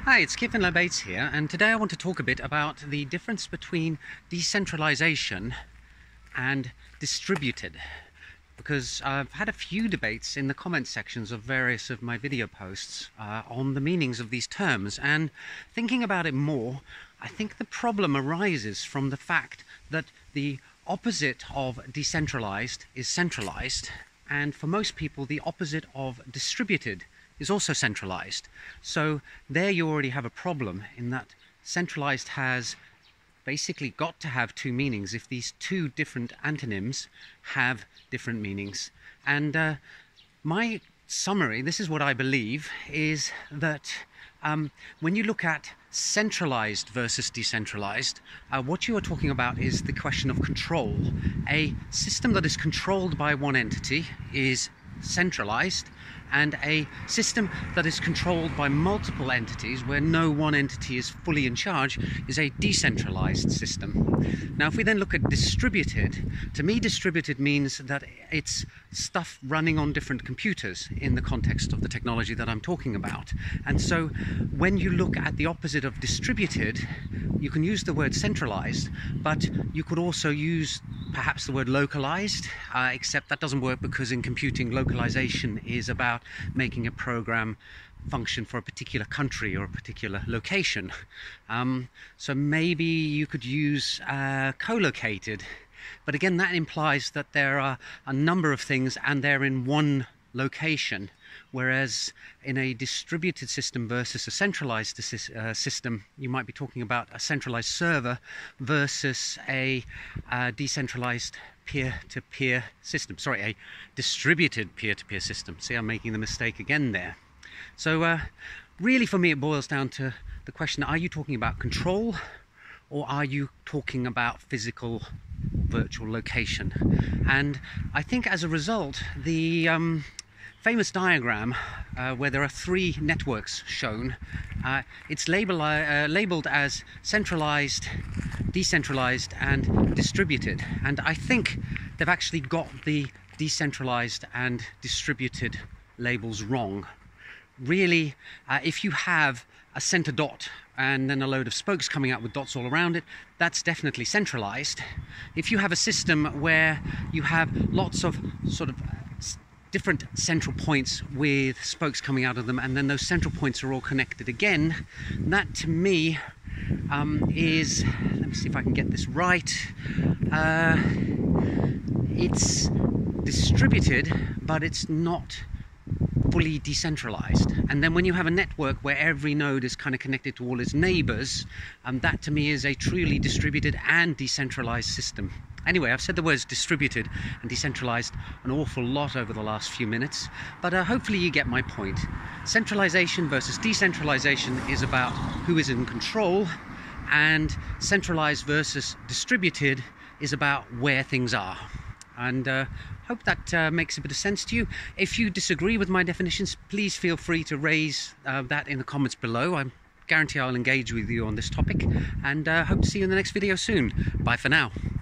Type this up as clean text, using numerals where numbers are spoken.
Hi, it's Kevin Bates here, and today I want to talk a bit about the difference between decentralization and distributed, because I've had a few debates in the comment sections of various of my video posts on the meanings of these terms, and thinking about it more, I think the problem arises from the fact that the opposite of decentralized is centralized, and for most people the opposite of distributed is also centralized. So there you already have a problem in that centralized has basically got to have two meanings if these two different antonyms have different meanings. And my summary, this is what I believe, is that when you look at centralized versus decentralized, what you are talking about is the question of control. A system that is controlled by one entity is centralized, and a system that is controlled by multiple entities, where no one entity is fully in charge, is a decentralized system. Now, if we then look at distributed, to me distributed means that it's stuff running on different computers in the context of the technology that I'm talking about. And so when you look at the opposite of distributed, you can use the word centralized, but you could also use perhaps the word localized, except that doesn't work because in computing localization is about making a program function for a particular country or a particular location. So maybe you could use co-located, but again that implies that there are a number of things and they're in one location, whereas in a distributed system versus a centralized system, you might be talking about a centralized server versus a decentralized peer-to-peer system. Sorry, a distributed peer-to-peer system. See, I'm making the mistake again there. So really for me it boils down to the question, are you talking about control or are you talking about physical virtual location? And I think as a result, the famous diagram where there are three networks shown, it's labeled as centralized, decentralized and distributed, and I think they've actually got the decentralized and distributed labels wrong. Really, if you have a center dot and then a load of spokes coming out with dots all around it, that's definitely centralized. If you have a system where you have lots of sort of different central points with spokes coming out of them, and then those central points are all connected again, that to me is, let me see if I can get this right, it's distributed, but it's not fully decentralized. And then when you have a network where every node is kind of connected to all its neighbors, that to me is a truly distributed and decentralized system. Anyway, I've said the words distributed and decentralized an awful lot over the last few minutes, but hopefully you get my point. Centralization versus decentralization is about who is in control, and centralized versus distributed is about where things are. And hope that makes a bit of sense to you. If you disagree with my definitions, please feel free to raise that in the comments below. I guarantee I'll engage with you on this topic, and hope to see you in the next video soon. Bye for now.